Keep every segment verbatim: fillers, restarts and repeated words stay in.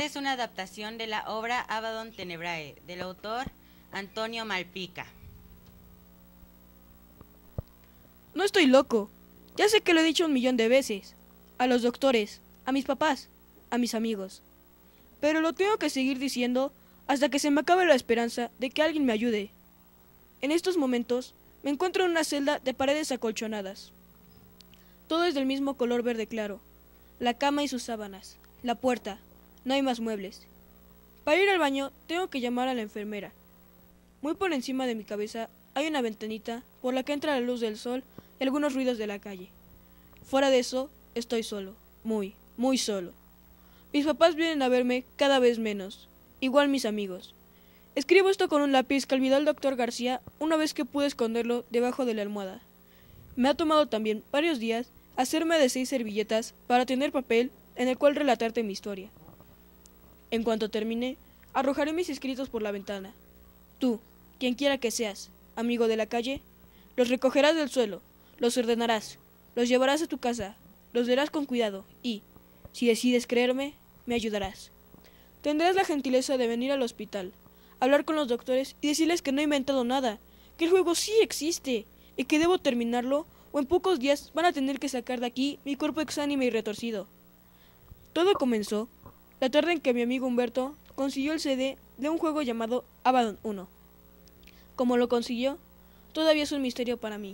es una adaptación de la obra Abaddon Tenebrae, del autor Antonio Malpica. No estoy loco. Ya sé que lo he dicho un millón de veces. A los doctores, a mis papás, a mis amigos. Pero lo tengo que seguir diciendo hasta que se me acabe la esperanza de que alguien me ayude. En estos momentos me encuentro en una celda de paredes acolchonadas. Todo es del mismo color verde claro. La cama y sus sábanas. La puerta. No hay más muebles. Para ir al baño tengo que llamar a la enfermera. Muy por encima de mi cabeza hay una ventanita por la que entra la luz del sol y algunos ruidos de la calle. Fuera de eso, estoy solo. Muy, muy solo. Mis papás vienen a verme cada vez menos. Igual mis amigos. Escribo esto con un lápiz que olvidó el doctor García una vez que pude esconderlo debajo de la almohada. Me ha tomado también varios días hacerme de seis servilletas para tener papel en el cual relatarte mi historia. En cuanto termine, arrojaré mis escritos por la ventana. Tú, quien quiera que seas, amigo de la calle, los recogerás del suelo, los ordenarás, los llevarás a tu casa, los leerás con cuidado y, si decides creerme, me ayudarás. Tendrás la gentileza de venir al hospital, hablar con los doctores y decirles que no he inventado nada, que el juego sí existe y que debo terminarlo o en pocos días van a tener que sacar de aquí mi cuerpo exánime y retorcido. Todo comenzó la tarde en que mi amigo Humberto consiguió el C D de un juego llamado Abaddon uno. Como lo consiguió, todavía es un misterio para mí.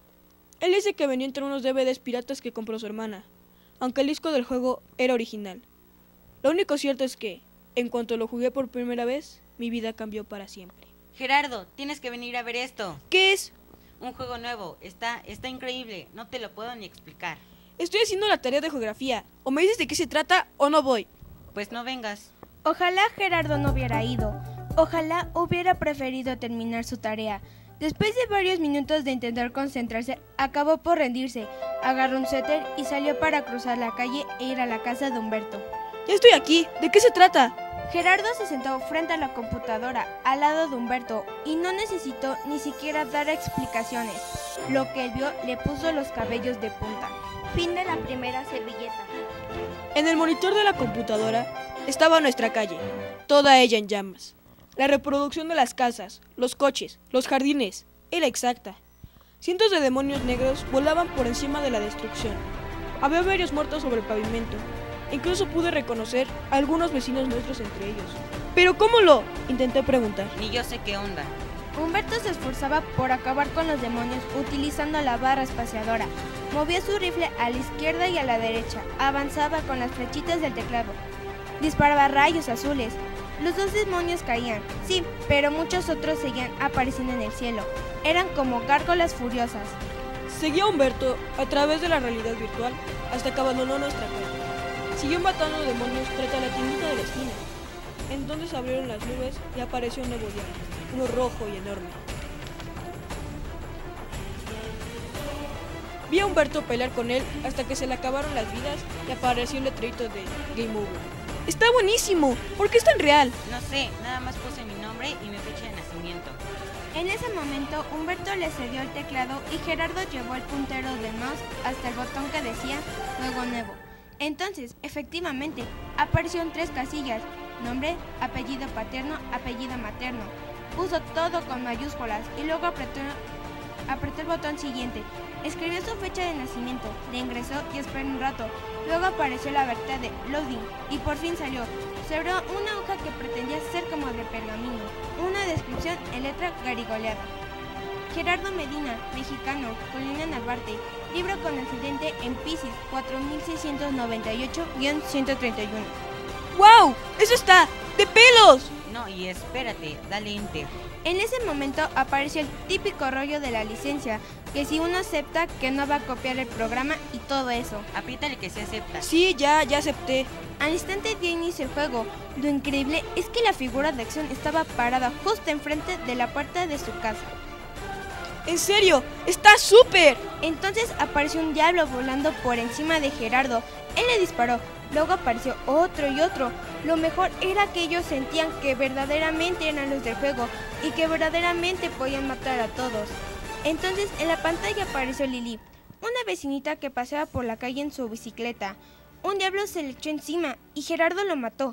Él dice que venía entre unos D V Ds piratas que compró su hermana, aunque el disco del juego era original. Lo único cierto es que, en cuanto lo jugué por primera vez, mi vida cambió para siempre. Gerardo, tienes que venir a ver esto. ¿Qué es? Un juego nuevo. Está, está increíble. No te lo puedo ni explicar. Estoy haciendo la tarea de geografía. O me dices de qué se trata o no voy. Pues no vengas. Ojalá Gerardo no hubiera ido. Ojalá hubiera preferido terminar su tarea. Después de varios minutos de intentar concentrarse, acabó por rendirse. Agarró un suéter y salió para cruzar la calle e ir a la casa de Humberto. Ya estoy aquí. ¿De qué se trata? Gerardo se sentó frente a la computadora, al lado de Humberto, y no necesitó ni siquiera dar explicaciones. Lo que él vio le puso los cabellos de punta. Fin de la primera servilleta. En el monitor de la computadora estaba nuestra calle, toda ella en llamas. La reproducción de las casas, los coches, los jardines, era exacta. Cientos de demonios negros volaban por encima de la destrucción. Había varios muertos sobre el pavimento. Incluso pude reconocer a algunos vecinos nuestros entre ellos. ¿Pero cómo lo? Intenté preguntar. Ni yo sé qué onda. Humberto se esforzaba por acabar con los demonios utilizando la barra espaciadora. Movía su rifle a la izquierda y a la derecha. Avanzaba con las flechitas del teclado. Disparaba rayos azules. Los dos demonios caían, sí, pero muchos otros seguían apareciendo en el cielo. Eran como gárgolas furiosas. Seguía a Humberto a través de la realidad virtual hasta que abandonó nuestra calle. Siguió matando demonios frente a la tiendita de la esquina. Entonces abrieron las nubes y apareció un nuevo diablo, uno rojo y enorme. Vi a Humberto pelear con él hasta que se le acabaron las vidas y apareció el letrerito de Game Over. ¡Está buenísimo! ¿Por qué es tan real? No sé, nada más puse mi nombre y mi fecha de nacimiento. En ese momento, Humberto le cedió el teclado y Gerardo llevó el puntero del mouse hasta el botón que decía Juego Nuevo. Entonces, efectivamente, aparecieron tres casillas: nombre, apellido paterno, apellido materno. Puso todo con mayúsculas y luego apretó, apretó el botón siguiente. Escribió su fecha de nacimiento, le ingresó y esperó un rato. Luego apareció la verdad de loading y por fin salió. Se abrió una hoja que pretendía ser como de pergamino, una descripción en letra garigoleada. Gerardo Medina, mexicano, Colina Narvarte, libro con accidente en Piscis cuatro mil seiscientos noventa y ocho guión ciento treinta y uno. ¡Wow! ¡Eso está! ¡De pelos! No, y espérate, dale enter. En ese momento apareció el típico rollo de la licencia, que si uno acepta que no va a copiar el programa y todo eso. Apriétale que se acepta. Sí, ya, ya acepté. Al instante dio inicio el juego. Lo increíble es que la figura de acción estaba parada justo enfrente de la puerta de su casa. ¡En serio! ¡Está súper! Entonces apareció un diablo volando por encima de Gerardo. Él le disparó. Luego apareció otro y otro. Lo mejor era que ellos sentían que verdaderamente eran los del juego y que verdaderamente podían matar a todos. Entonces en la pantalla apareció Lili, una vecinita que paseaba por la calle en su bicicleta. Un diablo se le echó encima y Gerardo lo mató.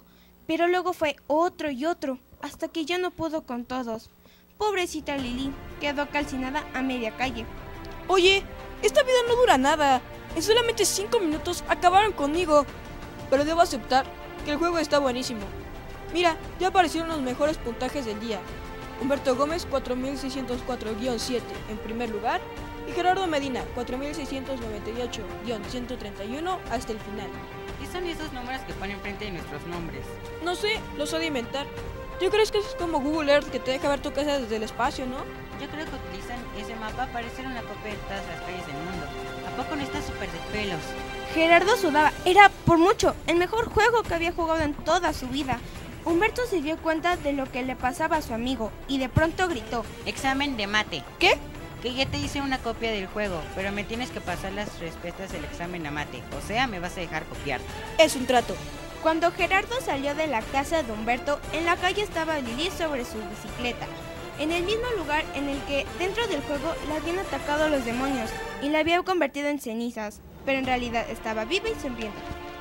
pero luego fue otro y otro, hasta que ya no pudo con todos. Pobrecita Lili, quedó calcinada a media calle. Oye, esta vida no dura nada. En solamente cinco minutos acabaron conmigo. Pero debo aceptar que el juego está buenísimo. Mira, ya aparecieron los mejores puntajes del día. Humberto Gómez, cuatro mil seiscientos cuatro guion siete en primer lugar. Y Gerardo Medina, cuatro mil seiscientos noventa y ocho guion ciento treinta y uno hasta el final. ¿Qué son esos números que ponen frente de nuestros nombres? No sé, los he de inventar. ¿Yo crees que es como Google Earth que te deja ver tu casa desde el espacio, no? Yo creo que utilizan ese mapa para hacer una copia de todas las calles del mundo. ¿A poco no está súper de pelos? Gerardo sudaba. Era, por mucho, el mejor juego que había jugado en toda su vida. Humberto se dio cuenta de lo que le pasaba a su amigo y de pronto gritó: Examen de mate. ¿Qué? Que ya te hice una copia del juego, pero me tienes que pasar las respuestas del examen a mate. O sea, me vas a dejar copiar. Es un trato. Cuando Gerardo salió de la casa de Humberto, en la calle estaba Lili sobre su bicicleta, en el mismo lugar en el que, dentro del juego, la habían atacado los demonios y la habían convertido en cenizas, pero en realidad estaba viva y sonriendo.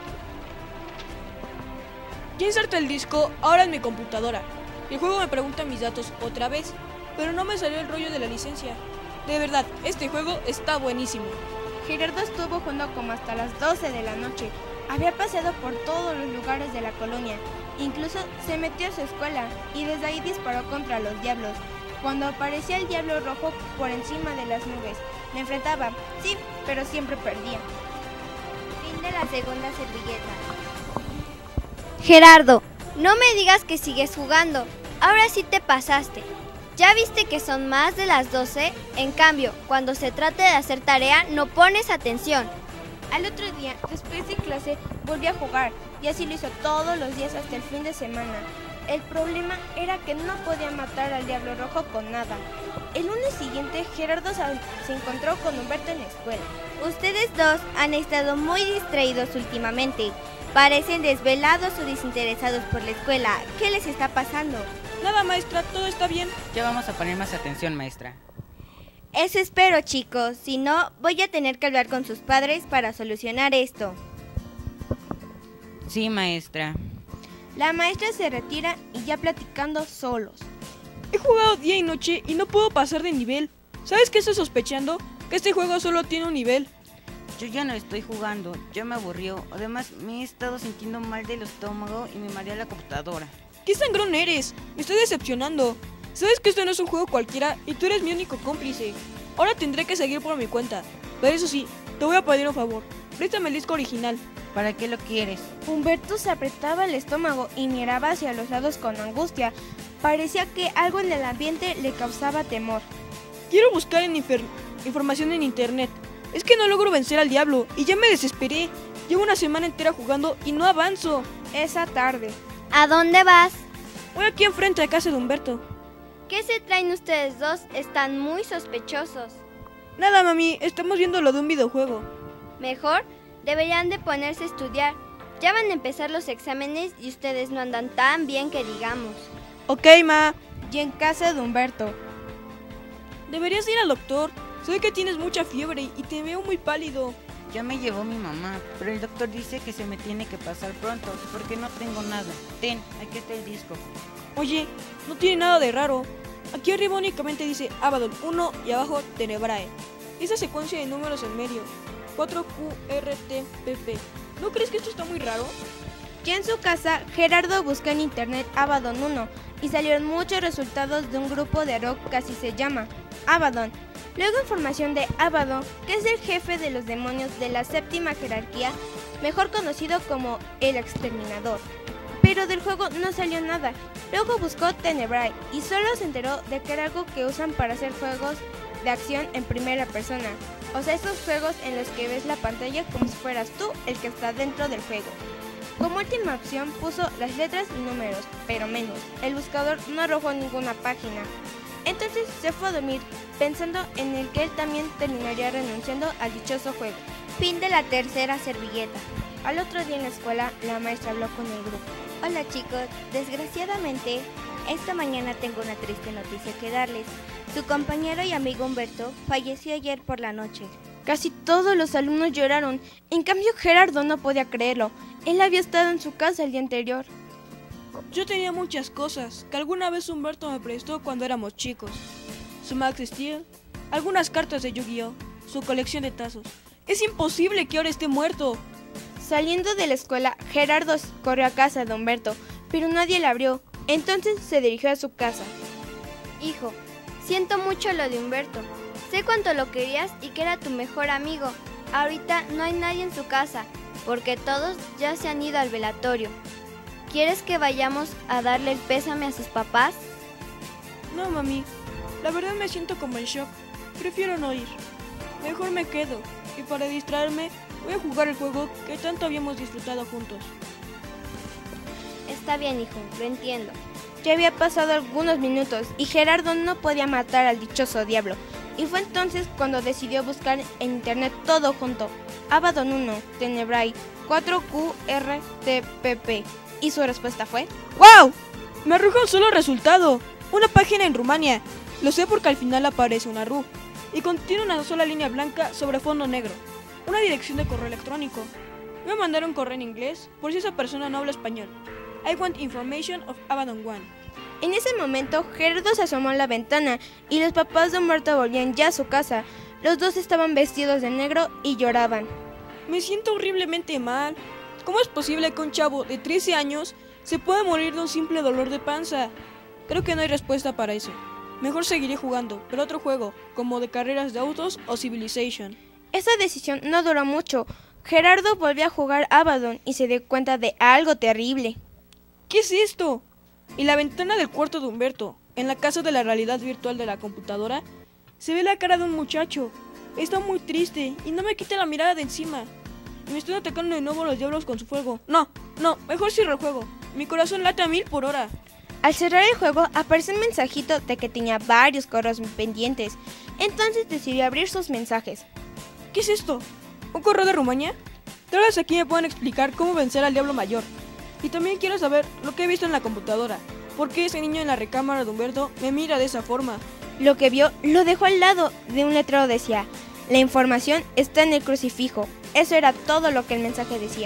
Ya inserté el disco ahora en mi computadora. El juego me pregunta mis datos otra vez, pero no me salió el rollo de la licencia. De verdad, este juego está buenísimo. Gerardo estuvo jugando como hasta las doce de la noche. Había paseado por todos los lugares de la colonia. Incluso se metió a su escuela y desde ahí disparó contra los diablos. Cuando aparecía el diablo rojo por encima de las nubes, le enfrentaba, sí, pero siempre perdía. Fin de la segunda servilleta. Gerardo, no me digas que sigues jugando. Ahora sí te pasaste. ¿Ya viste que son más de las doce? En cambio, cuando se trate de hacer tarea, no pones atención. Al otro día, después de clase, volvió a jugar, y así lo hizo todos los días hasta el fin de semana. El problema era que no podía matar al Diablo Rojo con nada. El lunes siguiente, Gerardo se encontró con Humberto en la escuela. Ustedes dos han estado muy distraídos últimamente. Parecen desvelados o desinteresados por la escuela. ¿Qué les está pasando? Nada, maestra, todo está bien. Ya vamos a poner más atención, maestra. Eso espero, chicos. Si no, voy a tener que hablar con sus padres para solucionar esto. Sí, maestra. La maestra se retira y ya platicando solos. He jugado día y noche y no puedo pasar de nivel. ¿Sabes qué estoy sospechando? Que este juego solo tiene un nivel. Yo ya no estoy jugando, ya me aburrió. Además, me he estado sintiendo mal del estómago y me mareó la computadora. ¿Qué sangrón eres? Me estoy decepcionando. Sabes que esto no es un juego cualquiera y tú eres mi único cómplice. Ahora tendré que seguir por mi cuenta. Pero eso sí, te voy a pedir un favor. Préstame el disco original. ¿Para qué lo quieres? Humberto se apretaba el estómago y miraba hacia los lados con angustia. Parecía que algo en el ambiente le causaba temor. Quiero buscar en infer- información en internet. Es que no logro vencer al diablo y ya me desesperé. Llevo una semana entera jugando y no avanzo. Esa tarde. ¿A dónde vas? Voy aquí enfrente a casa de Humberto. ¿Qué se traen ustedes dos? Están muy sospechosos. Nada, mami, estamos viendo lo de un videojuego. Mejor deberían de ponerse a estudiar. Ya van a empezar los exámenes y ustedes no andan tan bien que digamos. Ok, ma. Y en casa de Humberto. Deberías ir al doctor. Sé que tienes mucha fiebre y te veo muy pálido. Ya me llevó mi mamá, pero el doctor dice que se me tiene que pasar pronto, porque no tengo nada. Ten, aquí está el disco. Oye, no tiene nada de raro. Aquí arriba únicamente dice Abaddon uno y abajo Tenebrae. Esa secuencia de números en medio. cuatro Q R T P P. ¿No crees que esto está muy raro? Ya en su casa, Gerardo buscó en internet Abaddon uno y salieron muchos resultados de un grupo de rock que así se llama, Abaddon. Luego información de Abaddon, que es el jefe de los demonios de la séptima jerarquía, mejor conocido como el Exterminador. Pero del juego no salió nada. Luego buscó Tenebrae y solo se enteró de que era algo que usan para hacer juegos de acción en primera persona. O sea, esos juegos en los que ves la pantalla como si fueras tú el que está dentro del juego. Como última opción puso las letras y números, pero menos. El buscador no arrojó ninguna página. Entonces se fue a dormir, pensando en el que él también terminaría renunciando al dichoso juego. Fin de la tercera servilleta. Al otro día en la escuela, la maestra habló con el grupo. Hola chicos, desgraciadamente, esta mañana tengo una triste noticia que darles. Su compañero y amigo Humberto falleció ayer por la noche. Casi todos los alumnos lloraron, en cambio Gerardo no podía creerlo. Él había estado en su casa el día anterior. Yo tenía muchas cosas que alguna vez Humberto me prestó cuando éramos chicos. Su Max Steel, algunas cartas de Yu-Gi-Oh, su colección de tazos. Es imposible que ahora esté muerto. Saliendo de la escuela, Gerardo corrió a casa de Humberto, pero nadie le abrió. Entonces se dirigió a su casa. Hijo, siento mucho lo de Humberto. Sé cuánto lo querías y que era tu mejor amigo. Ahorita no hay nadie en su casa, porque todos ya se han ido al velatorio. ¿Quieres que vayamos a darle el pésame a sus papás? No, mami. La verdad me siento como en shock. Prefiero no ir. Mejor me quedo. Y para distraerme, voy a jugar el juego que tanto habíamos disfrutado juntos. Está bien, hijo, lo entiendo. Ya había pasado algunos minutos y Gerardo no podía matar al dichoso diablo. Y fue entonces cuando decidió buscar en internet todo junto. Abaddon uno, Tenebrae, cuatro Q R T P P. Y su respuesta fue... ¡Wow! Me arroja un solo resultado. Una página en Rumania. Lo sé porque al final aparece una R U. Y contiene una sola línea blanca sobre fondo negro. Una dirección de correo electrónico. Voy a mandar un correo en inglés por si esa persona no habla español. I want information of Abaddon one. En ese momento, Gerardo se asomó a la ventana y los papás de Humberto volvían ya a su casa. Los dos estaban vestidos de negro y lloraban. Me siento horriblemente mal. ¿Cómo es posible que un chavo de trece años se pueda morir de un simple dolor de panza? Creo que no hay respuesta para eso. Mejor seguiré jugando, pero otro juego, como de carreras de autos o Civilization. Esa decisión no duró mucho. Gerardo volvió a jugar Abaddon y se dio cuenta de algo terrible. ¿Qué es esto? En la ventana del cuarto de Humberto, en la casa de la realidad virtual de la computadora, se ve la cara de un muchacho. Está muy triste y no me quita la mirada de encima. Me están atacando de nuevo los diablos con su fuego. No, no, mejor cierro el juego. Mi corazón late a mil por hora. Al cerrar el juego, apareció un mensajito de que tenía varios correos pendientes. Entonces decidió abrir sus mensajes. ¿Qué es esto? ¿Un correo de Rumania? Tal vez aquí me puedan explicar cómo vencer al diablo mayor. Y también quiero saber lo que he visto en la computadora. ¿Por qué ese niño en la recámara de Humberto me mira de esa forma? Lo que vio lo dejó al lado de un letrero. Decía: la información está en el crucifijo. Eso era todo lo que el mensaje decía.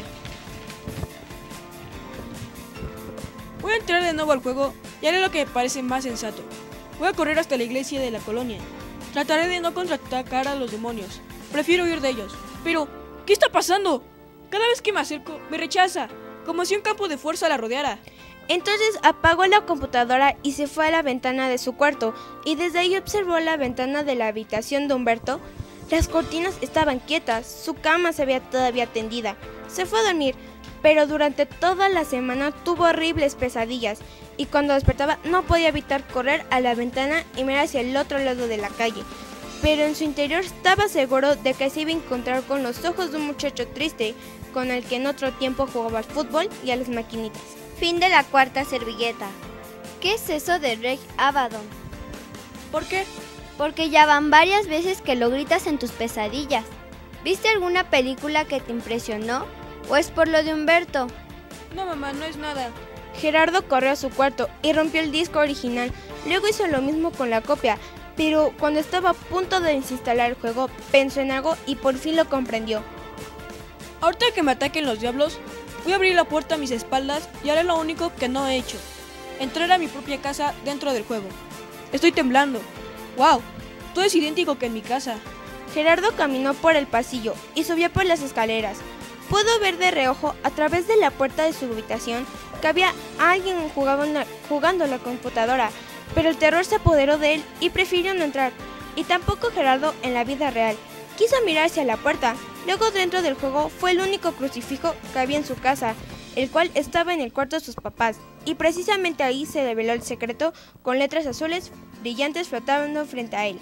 Voy a entrar de nuevo al juego y haré lo que me parece más sensato. Voy a correr hasta la iglesia de la colonia. Trataré de no contraatacar a los demonios. Prefiero huir de ellos. Pero, ¿qué está pasando? Cada vez que me acerco, me rechaza, como si un campo de fuerza la rodeara. Entonces apagó la computadora y se fue a la ventana de su cuarto, y desde ahí observó la ventana de la habitación de Humberto. Las cortinas estaban quietas, su cama se veía todavía tendida. Se fue a dormir, pero durante toda la semana tuvo horribles pesadillas, y cuando despertaba no podía evitar correr a la ventana y mirar hacia el otro lado de la calle. Pero en su interior estaba seguro de que se iba a encontrar con los ojos de un muchacho triste, con el que en otro tiempo jugaba al fútbol y a las maquinitas. Fin de la cuarta servilleta. ¿Qué es eso de Reg Abaddon? ¿Por qué? Porque ya van varias veces que lo gritas en tus pesadillas. ¿Viste alguna película que te impresionó? ¿O es por lo de Humberto? No, mamá, no es nada. Gerardo corrió a su cuarto y rompió el disco original. Luego hizo lo mismo con la copia, pero cuando estaba a punto de desinstalar el juego, pensó en algo y por fin lo comprendió. Ahorita que me ataquen los diablos, voy a abrir la puerta a mis espaldas y haré lo único que no he hecho: entrar a mi propia casa dentro del juego. Estoy temblando. ¡Wow! Todo es idéntico que en mi casa. Gerardo caminó por el pasillo y subió por las escaleras. Pudo ver de reojo a través de la puerta de su habitación que había alguien jugando en la computadora, pero el terror se apoderó de él y prefirió no entrar. Y tampoco Gerardo en la vida real. Quiso mirar hacia la puerta. Luego, dentro del juego, fue el único crucifijo que había en su casa, el cual estaba en el cuarto de sus papás, y precisamente ahí se reveló el secreto con letras azules brillantes flotando frente a él.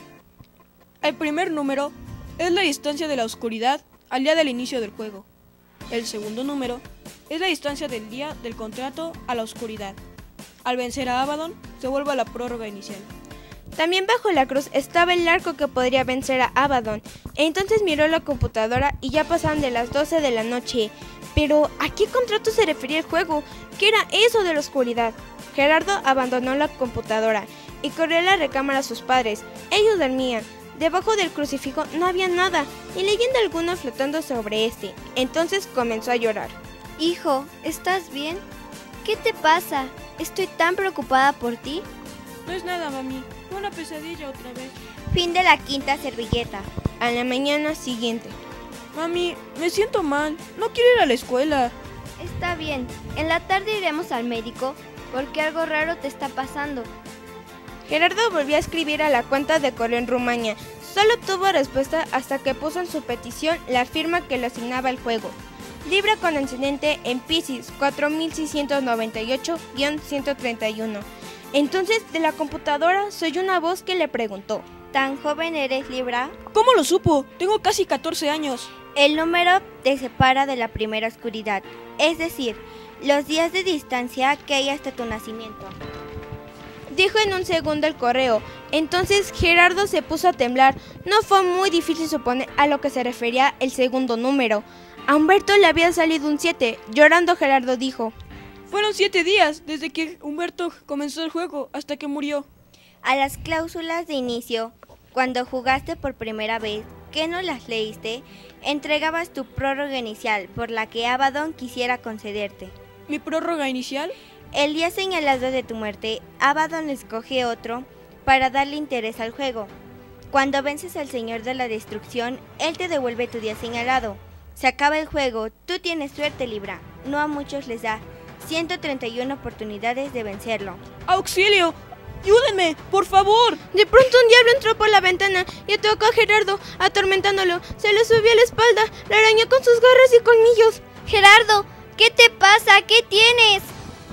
El primer número es la distancia de la oscuridad al día del inicio del juego. El segundo número es la distancia del día del contrato a la oscuridad. Al vencer a Abaddon, se vuelve a la prórroga inicial. También bajo la cruz estaba el arco que podría vencer a Abaddon. Entonces miró la computadora y ya pasaban de las doce de la noche. Pero, ¿a qué contrato se refería el juego? ¿Qué era eso de la oscuridad? Gerardo abandonó la computadora y corrió a la recámara a sus padres. Ellos dormían. Debajo del crucifijo no había nada, ni leyenda alguna flotando sobre este. Entonces comenzó a llorar. Hijo, ¿estás bien? ¿Qué te pasa? Estoy tan preocupada por ti. No es nada, mami. Fue una pesadilla otra vez. Fin de la quinta servilleta. A la mañana siguiente. Mami, me siento mal. No quiero ir a la escuela. Está bien. En la tarde iremos al médico porque algo raro te está pasando. Gerardo volvió a escribir a la cuenta de correo en Rumania. Solo obtuvo respuesta hasta que puso en su petición la firma que le asignaba el juego. Libra con ascendente en Piscis cuatro mil seiscientos noventa y ocho guión ciento treinta y uno. Entonces, de la computadora se oyó una voz que le preguntó: ¿Tan joven eres, Libra? ¿Cómo lo supo? Tengo casi catorce años. El número te separa de la primera oscuridad, es decir, los días de distancia que hay hasta tu nacimiento. Dijo en un segundo el correo. Entonces Gerardo se puso a temblar. No fue muy difícil suponer a lo que se refería el segundo número. A Humberto le había salido un siete. Llorando, Gerardo dijo: Fueron siete días desde que Humberto comenzó el juego hasta que murió. A las cláusulas de inicio, cuando jugaste por primera vez, que no las leíste, entregabas tu prórroga inicial por la que Abaddon quisiera concederte. ¿Mi prórroga inicial? El día señalado de tu muerte, Abaddon escoge otro para darle interés al juego. Cuando vences al Señor de la Destrucción, él te devuelve tu día señalado. Se acaba el juego, tú tienes suerte, Libra. No a muchos les da ciento treinta y una oportunidades de vencerlo. ¡Auxilio! ¡Ayúdenme, por favor! De pronto un diablo entró por la ventana y atacó a Gerardo, atormentándolo. Se le subió a la espalda, le arañó con sus garras y colmillos. Gerardo, ¿qué te pasa? ¿Qué tienes?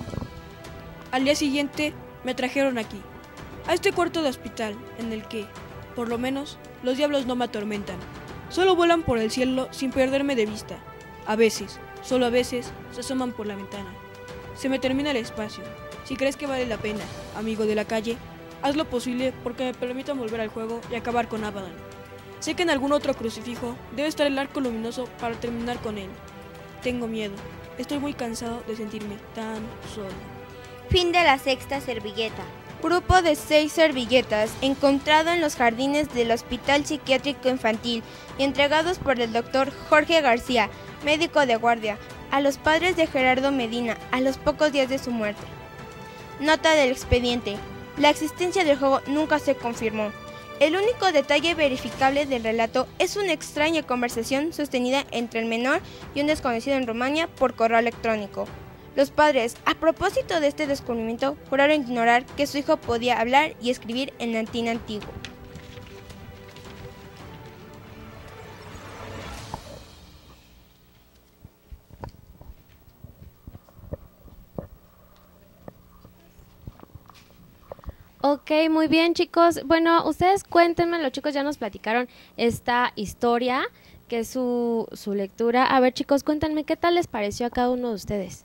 Al día siguiente me trajeron aquí, a este cuarto de hospital, en el que, por lo menos, los diablos no me atormentan. Solo vuelan por el cielo sin perderme de vista. A veces, solo a veces, se asoman por la ventana. Se me termina el espacio. Si crees que vale la pena, amigo de la calle, haz lo posible porque me permitan volver al juego y acabar con Abaddon. Sé que en algún otro crucifijo debe estar el arco luminoso para terminar con él. Tengo miedo. Estoy muy cansado de sentirme tan solo. Fin de la sexta servilleta. Grupo de seis servilletas, encontrado en los jardines del Hospital Psiquiátrico Infantil y entregados por el doctor Jorge García, médico de guardia, a los padres de Gerardo Medina a los pocos días de su muerte. Nota del expediente. La existencia del juego nunca se confirmó. El único detalle verificable del relato es una extraña conversación sostenida entre el menor y un desconocido en Rumania por correo electrónico. Los padres, a propósito de este descubrimiento, juraron ignorar que su hijo podía hablar y escribir en latín antiguo. Ok, muy bien, chicos. Bueno, ustedes cuéntenme, los chicos ya nos platicaron esta historia, que es su, su lectura. A ver, chicos, cuéntenme, ¿qué tal les pareció a cada uno de ustedes?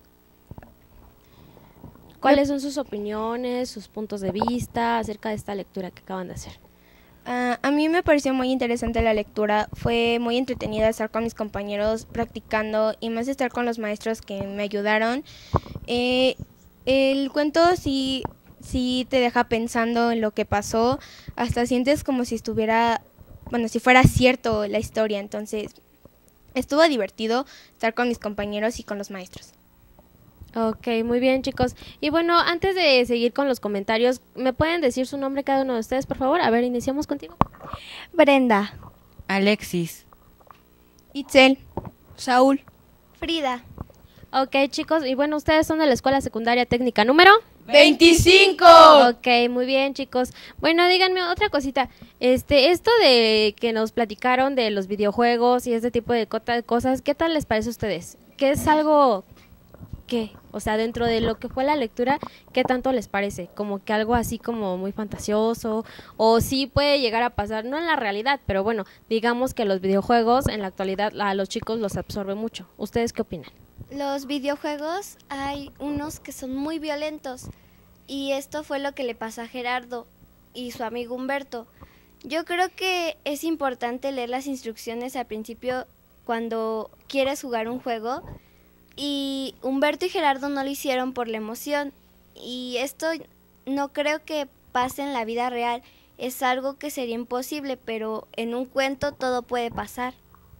¿Cuáles son sus opiniones, sus puntos de vista acerca de esta lectura que acaban de hacer? Uh, a mí me pareció muy interesante la lectura, fue muy entretenida estar con mis compañeros practicando y más estar con los maestros que me ayudaron. Eh, el cuento sí, sí te deja pensando en lo que pasó, hasta sientes como si estuviera, bueno, si fuera cierto la historia, entonces estuvo divertido estar con mis compañeros y con los maestros. Ok, muy bien, chicos. Y bueno, antes de seguir con los comentarios, ¿me pueden decir su nombre cada uno de ustedes, por favor? A ver, iniciamos contigo. Brenda. Alexis. Itzel. Saúl. Frida. Ok, chicos, y bueno, ustedes son de la Escuela Secundaria Técnica número veinticinco. Ok, muy bien, chicos. Bueno, díganme otra cosita. Este, esto de que nos platicaron de los videojuegos y este tipo de cosas, ¿qué tal les parece a ustedes? ¿Qué es algo que, o sea, dentro de lo que fue la lectura, qué tanto les parece? Como que algo así como muy fantasioso, o sí puede llegar a pasar, no en la realidad, pero bueno, digamos que los videojuegos en la actualidad a los chicos los absorbe mucho. ¿Ustedes qué opinan? Los videojuegos, hay unos que son muy violentos y esto fue lo que le pasó a Gerardo y su amigo Humberto. Yo creo que es importante leer las instrucciones al principio cuando quieres jugar un juego, y Humberto y Gerardo no lo hicieron por la emoción, y esto no creo que pase en la vida real, es algo que sería imposible, pero en un cuento todo puede pasar.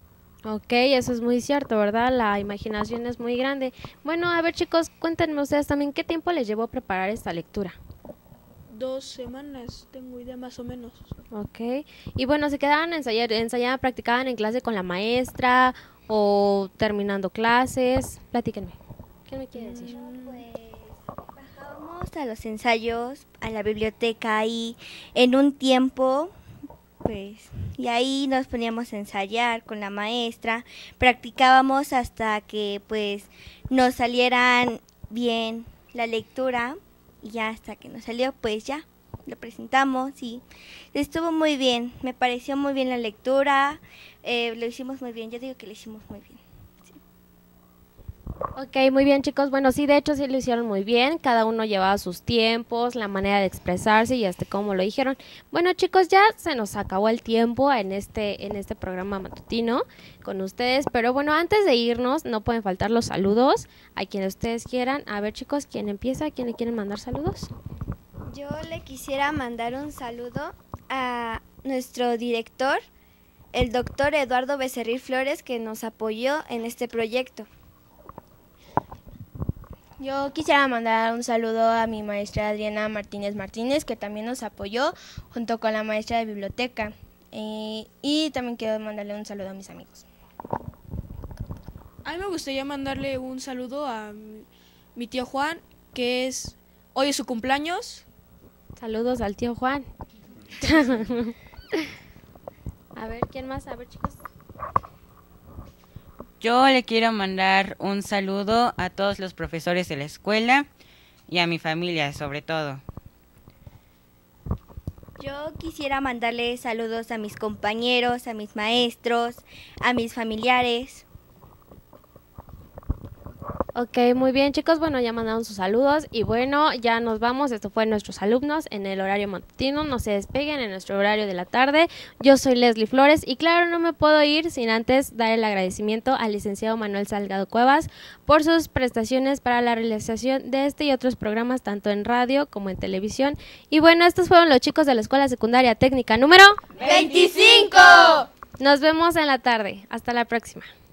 Ok, eso es muy cierto, ¿verdad? La imaginación es muy grande. Bueno, a ver chicos, cuéntenme ustedes también, ¿qué tiempo les llevó preparar esta lectura? Dos semanas, tengo idea más o menos. Ok, y bueno, ¿se quedaban a ensayar, ensayaban, practicaban en clase con la maestra o terminando clases? Platíquenme. ¿Qué me quiere decir? Pues bajábamos a los ensayos, a la biblioteca y en un tiempo, pues, y ahí nos poníamos a ensayar con la maestra, practicábamos hasta que pues nos salieran bien la lectura y ya hasta que nos salió pues ya lo presentamos y estuvo muy bien, me pareció muy bien la lectura, eh, lo hicimos muy bien, yo digo que lo hicimos muy bien. Ok, muy bien chicos, bueno sí, de hecho sí lo hicieron muy bien, cada uno llevaba sus tiempos, la manera de expresarse y hasta cómo lo dijeron. Bueno chicos, ya se nos acabó el tiempo en este, en este programa matutino con ustedes, pero bueno, antes de irnos no pueden faltar los saludos a quienes ustedes quieran. A ver chicos, ¿quién empieza? ¿Quién le quieren mandar saludos? Yo le quisiera mandar un saludo a nuestro director, el doctor Eduardo Becerril Flores, que nos apoyó en este proyecto. Yo quisiera mandar un saludo a mi maestra Adriana Martínez Martínez, que también nos apoyó junto con la maestra de biblioteca. Eh, y también quiero mandarle un saludo a mis amigos. A mí me gustaría mandarle un saludo a mi, mi tío Juan, que es hoy es su cumpleaños. Saludos al tío Juan. A ver, ¿quién más? A ver chicos. Yo le quiero mandar un saludo a todos los profesores de la escuela y a mi familia, sobre todo. Yo quisiera mandarle saludos a mis compañeros, a mis maestros, a mis familiares. Ok, muy bien chicos, bueno ya mandaron sus saludos y bueno, ya nos vamos, esto fue nuestros alumnos en el horario matutino, no se despeguen en nuestro horario de la tarde. Yo soy Leslie Flores y claro, no me puedo ir sin antes dar el agradecimiento al licenciado Manuel Salgado Cuevas por sus prestaciones para la realización de este y otros programas tanto en radio como en televisión. Y bueno, estos fueron los chicos de la Escuela Secundaria Técnica número veinticinco. Nos vemos en la tarde, hasta la próxima.